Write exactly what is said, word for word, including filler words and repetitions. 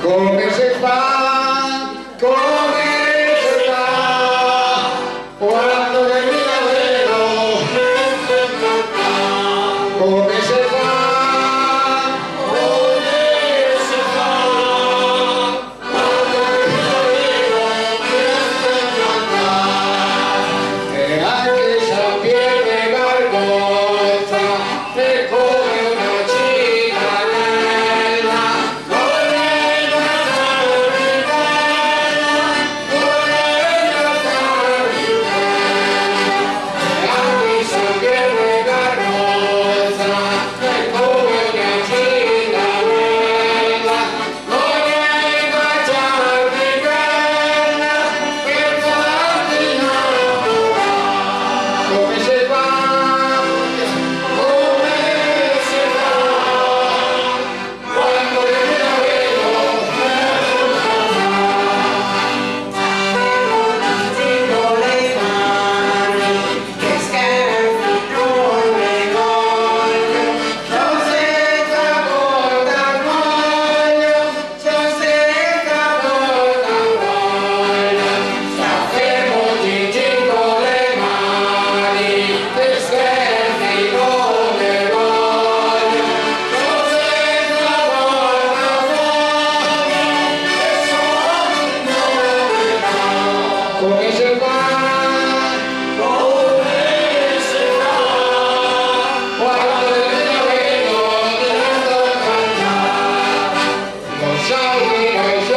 Come si fa, come si fa, quando vedi la vedo, come si fa, come si fa, quando vedi la vedo, e anche sapere gargoglia, è come una cittadella. Come si fa, come si fa, quando la vedo, devo cantare, lo so che